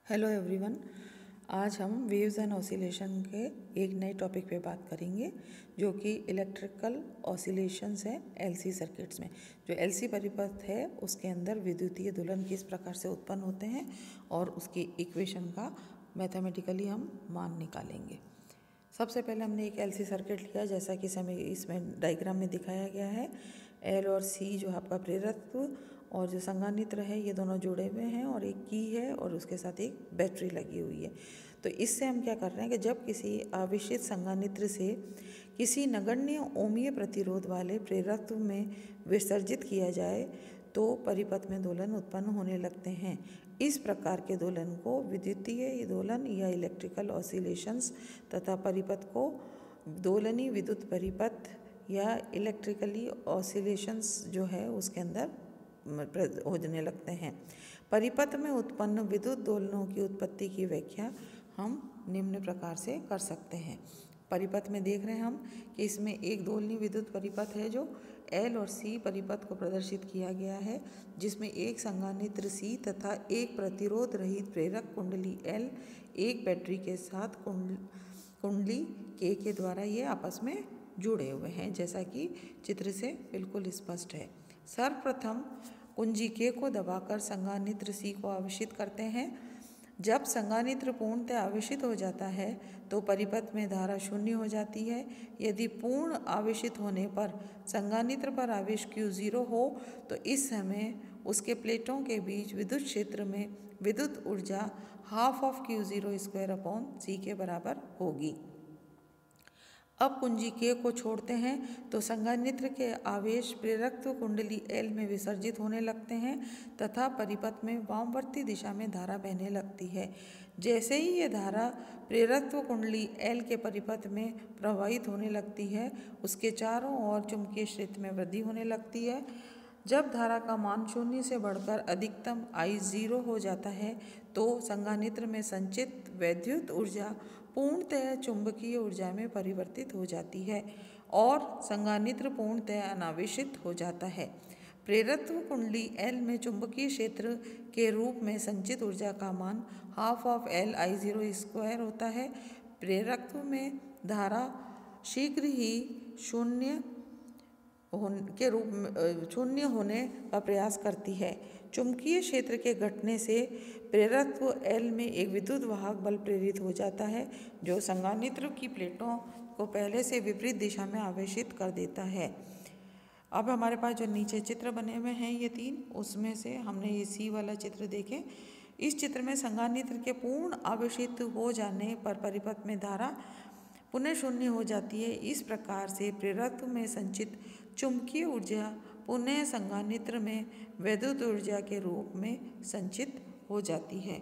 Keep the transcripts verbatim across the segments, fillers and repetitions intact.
Hello everyone. आज हम waves and oscillation के एक नए टॉपिक पे बात करेंगे जो कि इलेक्ट्रिकल ऑसिलेशंस है एलसी सर्किट्स में। जो एलसी परिपथ है उसके अंदर विद्युतीय दोलन किस प्रकार से उत्पन्न होते हैं और उसकी इक्वेशन का मैथमेटिकली हम मान निकालेंगे। सबसे पहले हमने एक एलसी सर्किट लिया जैसा कि समय इसमें डायग्राम में दिखाया गया है। एल और सी जो आपका प्रेरकत्व और जो संघानित्र है ये दोनों जुड़े हुए हैं और एक की है और उसके साथ एक बैटरी लगी हुई है। तो इससे हम क्या कर रहे हैं कि जब किसी आवेशित संघानित्र से किसी नगण्य ओमीय प्रतिरोध वाले प्रेरकत्व में विसर्जित किया जाए तो परिपथ में दोलन उत्पन्न होने लगते हैं। इस प्रकार के दोलन को विद्युतीय दोलन या इलेक्ट्रिकल ऑसिलेशंस तथा परिपथ को दोलनी विद्युत परिपथ या इलेक्ट्रिकली ऑसिलेशंस जो है उसके अंदर होने लगते हैं। परिपथ में उत्पन्न विद्युत दोलनों की उत्पत्ति की व्याख्या हम निम्न प्रकार से कर सकते हैं। परिपथ में देख रहे हैं हम कि इसमें एक दोलनी विद्युत परिपथ है जो एल और सी परिपथ को प्रदर्शित किया गया है, जिसमें एक संघानित्र सी तथा एक प्रतिरोध रहित प्रेरक कुंडली एल एक बैटरी के साथ कुंडली के के द्वारा ये आपस में जुड़े हुए हैं, जैसा कि चित्र से बिल्कुल स्पष्ट है। सर्वप्रथम कुंजी के को दबाकर संघानित्र सी को आवेशित करते हैं। जब संघानित्र पूर्णतः आवेशित हो जाता है तो परिपथ में धारा शून्य हो जाती है। यदि पूर्ण आवेशित होने पर संघानित्र पर आवेश क्यू जीरो हो तो इस समय उसके प्लेटों के बीच विद्युत क्षेत्र में विद्युत ऊर्जा half of Q zero square upon C के बराबर होगी। अब कुंजी के को छोड़ते हैं तो संघानित्र के आवेश प्रेरकत्व कुंडली एल में विसर्जित होने लगते हैं तथा परिपथ में वामवर्ती दिशा में धारा बहने लगती है। जैसे ही ये धारा प्रेरकत्व कुंडली एल के परिपथ में प्रवाहित होने लगती है उसके चारों ओर चुंबकीय क्षेत्र में वृद्धि होने लगती है। जब धारा का मान शून्य से बढ़कर अधिकतम आई जीरो हो जाता है तो संघानित्र में संचित वैद्युत ऊर्जा पूर्णतः चुंबकीय ऊर्जा में परिवर्तित हो जाती है और संघानित्र पूर्णतः अनावेशित हो जाता है। प्रेरकत्व कुंडली एल में चुंबकीय क्षेत्र के रूप में संचित ऊर्जा का मान half of L I zero square होता है। प्रेरकत्व में धारा शीघ्र ही शून्य के रूप में शून्य होने का प्रयास करती है। चुंबकीय क्षेत्र के घटने से प्रेरकत्व एल में एक विद्युत वाहक बल प्रेरित हो जाता है जो संघानित्र की प्लेटों को पहले से विपरीत दिशा में आवेशित कर देता है। अब हमारे पास जो नीचे चित्र बने हुए हैं ये तीन, उसमें से हमने ये सी वाला चित्र देखे। इस चित्र में संघानित्र के पूर्ण आवेशित हो जाने पर परिपथ में धारा पुनः शून्य हो जाती है। इस प्रकार से प्रेरकत्व में संचित चुंबकीय ऊर्जा पुनः संघानित्र में वैद्युत ऊर्जा के रूप में संचित हो जाती है।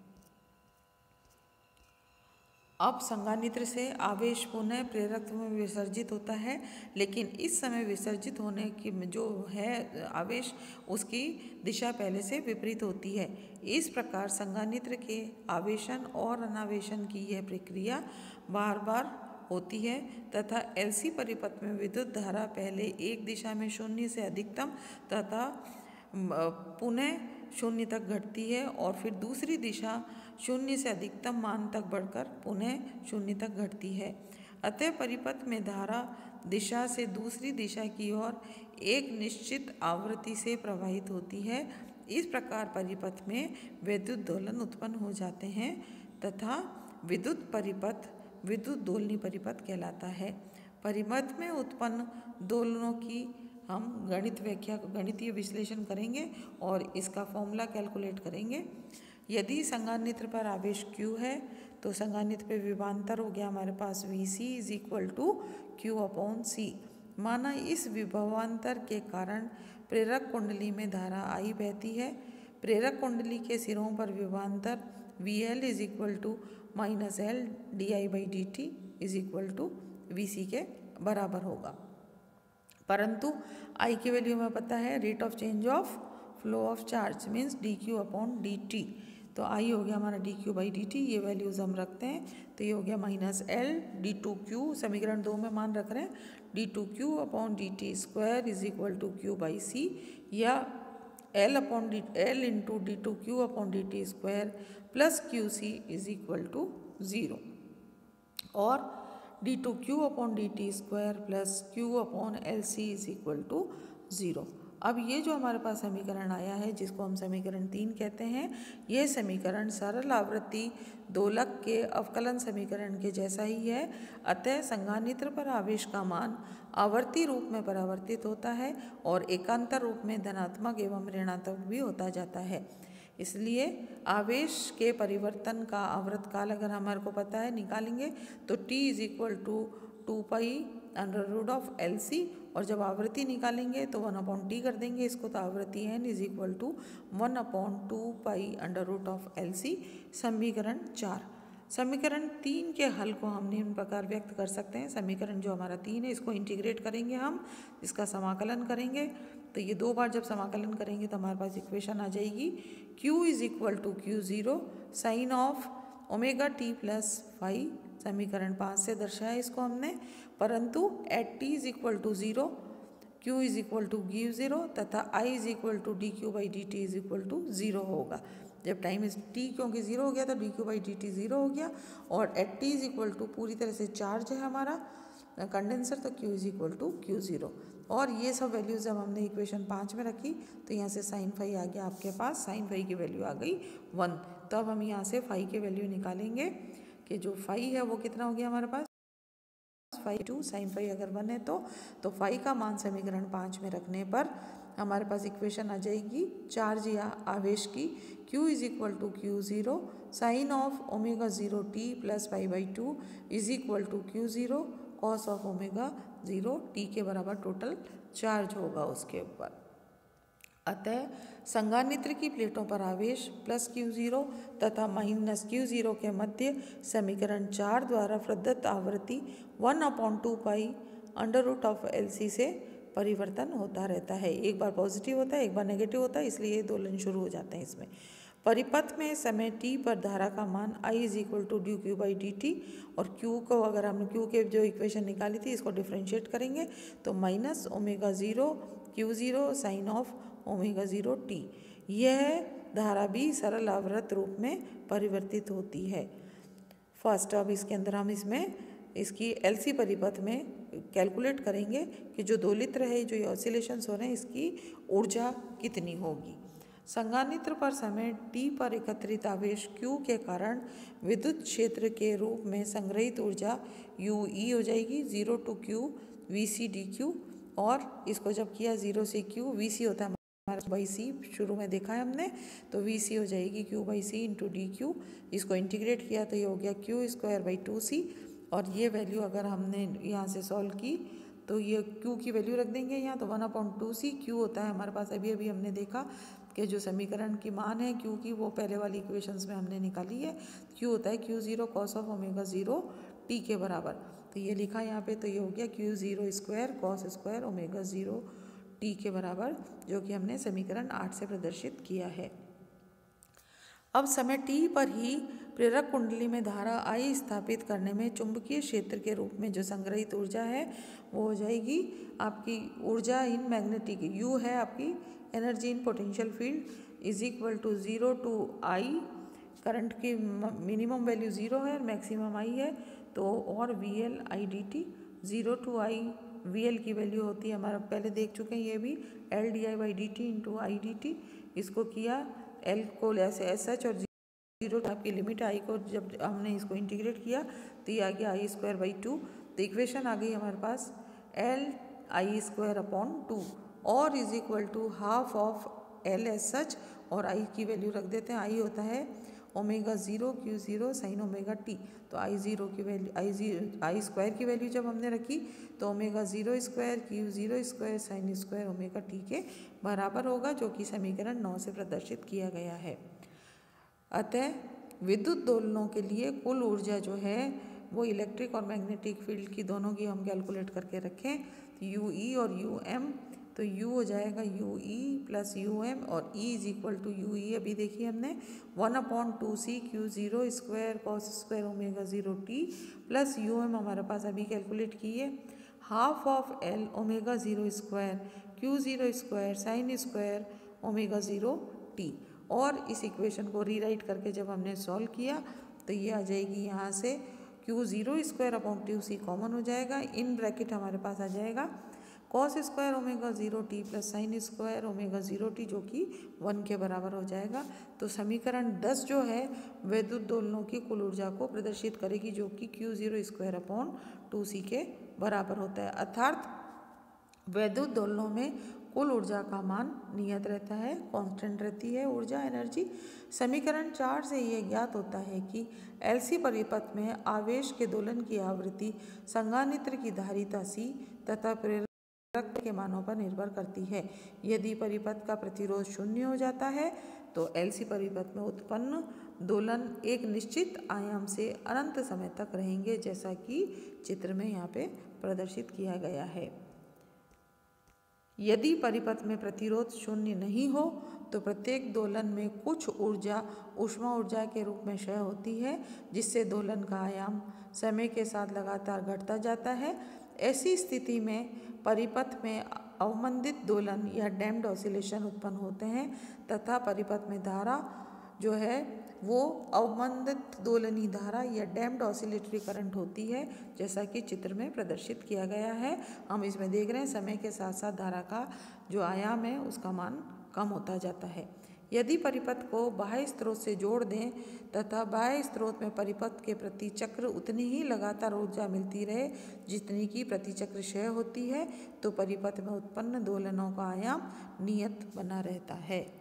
अब संघानित्र से आवेश पुनः प्रेरकत्व में विसर्जित होता है, लेकिन इस समय विसर्जित होने की जो है आवेश उसकी दिशा पहले से विपरीत होती है। इस प्रकार संघानित्र के आवेशन और अनावेशन की यह प्रक्रिया बार बार होती है तथा एलसी परिपथ में विद्युत धारा पहले एक दिशा में शून्य से अधिकतम तथा पुनः शून्य तक घटती है और फिर दूसरी दिशा शून्य से अधिकतम मान तक बढ़कर पुनः शून्य तक घटती है। अतः परिपथ में धारा दिशा से दूसरी दिशा की ओर एक निश्चित आवृत्ति से प्रवाहित होती है। इस प्रकार परिपथ में विद्युत दोलन उत्पन्न हो जाते हैं तथा विद्युत परिपथ विद्युत दोलनी परिपथ कहलाता है। परिपथ में उत्पन्न दोलनों की हम गणित व्याख्या गणितीय विश्लेषण करेंगे और इसका फॉर्मूला कैलकुलेट करेंगे। यदि संघानित्र पर आवेश Q है तो संघानित्र पे विभवांतर हो गया हमारे पास V C is equal to Q upon C. माना इस विभवांतर के कारण प्रेरक कुंडली में धारा I बहती है। प्रेरक कुंडली के सिरों पर विभवांतर V L is equal to minus L D I by D T is equal to V C के बराबर होगा। परंतु आई की वैल्यू हमें पता है, rate of change of flow of charge means D Q upon D T. तो I हो गया हमारा D Q by D T, ये वैल्यूज़ हम रखते हैं तो ये हो गया minus L D two Q, समीकरण दो में मान रख रहे हैं D two Q upon D T square is equal to Q by C, या L upon D L into D two Q upon D T square plus Q C is equal to zero और D two Q upon D T square plus Q upon L C is equal to zero. अब ये जो हमारे पास समीकरण आया है जिसको हम समीकरण तीन कहते हैं, ये समीकरण सरल आवृत्ति दोलक के अवकलन समीकरण के जैसा ही है। अतः संघानित्र पर आवेश का मान आवर्ती रूप में परावर्तित होता है और एकांतर रूप में धनात्मक एवं ऋणात्मक भी होता जाता है। इसलिए आवेश के परिवर्तन का आवर्तकाल अगर हमारे को पता है निकालेंगे तो t is equal to two pi under root of L C, और जब आवृत्ति निकालेंगे तो वन अपॉन टी कर देंगे इसको, तो आवृत्ति N is equal to one upon two pi under root of L C. समीकरण चार। समीकरण तीन के हल को हम निम्न प्रकार व्यक्त कर सकते हैं। समीकरण जो हमारा तीन है इसको इंटीग्रेट करेंगे हम, इसका समाकलन करेंगे, तो ये दो बार जब समाकलन करेंगे तो हमारे पास इक्वेशन आ जाएगी q is equal to Q zero sine of omega T plus five. समीकरण पाँच से दर्शाया इसको हमने, परंतु at T is equal to zero q is equal to Q zero तथा i is equal to D Q by D T is equal to zero होगा। जब टाइम इज टी क्योंकि ज़ीरो हो गया तो D Q by D T zero हो गया, और at T is equal to पूरी तरह से चार्ज है हमारा कंडेंसर, तो q is equal to Q zero. और ये सब वैल्यूज़ जब हमने इक्वेशन पाँच में रखी तो यहाँ से साइन फाई आ गया आपके पास, साइन फाई की वैल्यू आ गई वन। तो अब हम यहाँ से फाई की वैल्यू निकालेंगे कि जो फाई है वो कितना हो गया हमारे पास फाइव टू, साइन फाइव अगर वन है तो तो फाइव का मान समीकरण पाँच में रखने पर हमारे पास इक्वेशन आ जाएगी चार्ज या आवेश की, q is equal to Q zero sine of omega zero T plus five by two is equal to Q zero cos of omega zero T के बराबर टोटल चार्ज होगा उसके ऊपर। अतः संघानित्र की प्लेटों पर आवेश प्लस क्यू ज़ीरो तथा माइनस क्यू ज़ीरो के मध्य समीकरण चार द्वारा प्रदत्त आवृत्ति one upon two pi under root of L C से परिवर्तन होता रहता है। एक बार पॉजिटिव होता है एक बार नेगेटिव होता है, इसलिए दोलन शुरू हो जाते हैं इसमें। परिपथ में समय t पर धारा का मान I is equal to D Q by D T, और q को अगर हमने q के जो इक्वेशन निकाली थी इसको डिफ्रेंशिएट करेंगे तो minus omega zero Q zero sine of omega zero T. यह धारा भी सरल आवर्त रूप में परिवर्तित होती है। फर्स्ट अब इसके अंदर हम इसमें इसकी एलसी परिपथ में कैलकुलेट करेंगे कि जो दोलित रहे जो ये ऑसिलेशंस हो रहे हैं इसकी ऊर्जा कितनी होगी। संघानित्र पर समय t पर एकत्रित आवेश q के कारण विद्युत क्षेत्र के रूप में संग्रहित ऊर्जा u e हो जाएगी zero to Q V C D Q, और इसको जब किया ज़ीरो से q वी सी होता है हमारा बाई सी, शुरू में देखा है हमने, तो वी सी हो जाएगी q by C into D Q. इसको इंटीग्रेट किया तो ये हो गया q square by two C, और ये वैल्यू अगर हमने यहाँ से सॉल्व की तो ये q की वैल्यू रख देंगे यहाँ, तो one upon two C q होता है हमारे पास। अभी अभी हमने देखा कि जो समीकरण की मान है q की वो पहले वाली इक्वेशंस में हमने निकाली है, q होता है Q zero cos of omega zero T के बराबर। तो ये लिखा यहाँ पे, तो ये हो गया Q zero square cos square omega zero T के बराबर, जो कि हमने समीकरण आठ से प्रदर्शित किया है। अब समय t पर ही प्रेरक कुंडली में धारा I स्थापित करने में चुंबकीय क्षेत्र के रूप में जो संग्रहित ऊर्जा है वो हो जाएगी आपकी ऊर्जा इन मैग्नेटिक, U है आपकी energy in potential field is equal to zero to I, current की मिनिमम वैल्यू ज़ीरो है और मैक्सिमम आई है, तो और V L I D T zero to I V L की वैल्यू होती है हमारा, पहले देख चुके हैं ये भी, L D I by D T into I D T. इसको किया एल को ऐसे एस एच और जीरो आपकी लिमिट आई को जब हमने इसको इंटीग्रेट किया तो ये आ गया आई स्क्वायर बाई टू। तो इक्वेशन आ गई हमारे पास L I square upon two और is equal to half of L S such, और आई की वैल्यू रख देते हैं, आई होता है omega zero Q zero sine omega T. तो आई ज़ीरो की value I zero I square की वैल्यू जब हमने रखी तो omega zero square Q zero square sine square omega T के बराबर होगा, जो कि समीकरण नौ से प्रदर्शित किया गया है। अतः विद्युत दोलनों के लिए कुल ऊर्जा जो है वो इलेक्ट्रिक और मैग्नेटिक फील्ड की दोनों की हम कैलकुलेट करके रखें, यू ई और यू एम, तो U हो जाएगा U E plus U M, और E is equal to U E अभी देखिए हमने one upon two C Q zero square cos square omega zero T plus U M हमारे पास अभी कैलकुलेट किए half of L omega zero square Q zero square sine square omega zero T. और इस equation को rewrite करके जब हमने सॉल्व किया तो ये आ जाएगी यहाँ से Q zero square upon two C common हो जाएगा। इन ब्रैकेट हमारे पास आ जाएगा cos square omega zero T plus sine square omega zero T, जो कि वन के बराबर हो जाएगा। तो समीकरण दस जो है वैद्युत दोलनों की कुल ऊर्जा को प्रदर्शित करेगी, जो कि Q zero square upon two C के बराबर होता है। अर्थात वैद्युत दोलनों में कुल ऊर्जा का मान नियत रहता है, कांस्टेंट रहती है ऊर्जा एनर्जी। समीकरण चार से यह ज्ञात होता है कि एलसी परिपथ में आवेश के दोलन की आवृत्ति संघानित्र की धारिता सी तथा प्रेरक के मानों पर निर्भर करती है। यदि परिपथ का प्रतिरोध शून्य हो जाता है तो एलसी परिपथ में उत्पन्न दोलन एक निश्चित आयाम से अनंत समय तक रहेंगे, जैसा कि चित्र में यहाँ पे प्रदर्शित किया गया है। यदि परिपथ में प्रतिरोध शून्य नहीं हो तो प्रत्येक दोलन में कुछ ऊर्जा ऊष्मा ऊर्जा के रूप में क्षय होती है, जिससे दोलन का आयाम समय के साथ लगातार घटता जाता है। ऐसी स्थिति में परिपथ में अवमंदित दोलन या डैम्प्ड ऑसिलेशन उत्पन्न होते हैं तथा परिपथ में धारा जो है वो अवमंदित दोलनी धारा या डैम्प्ड ऑसिलेटरी करंट होती है, जैसा कि चित्र में प्रदर्शित किया गया है। हम इसमें देख रहे हैं समय के साथ साथ धारा का जो आयाम है उसका मान कम होता जाता है। यदि परिपथ को बाह्य स्रोत से जोड़ दें तथा बाह्य स्रोत में परिपथ के प्रति चक्र उतनी ही लगातार ऊर्जा मिलती रहे जितनी की प्रति चक्र क्षय होती है, तो परिपथ में उत्पन्न दोलनों का आयाम नियत बना रहता है।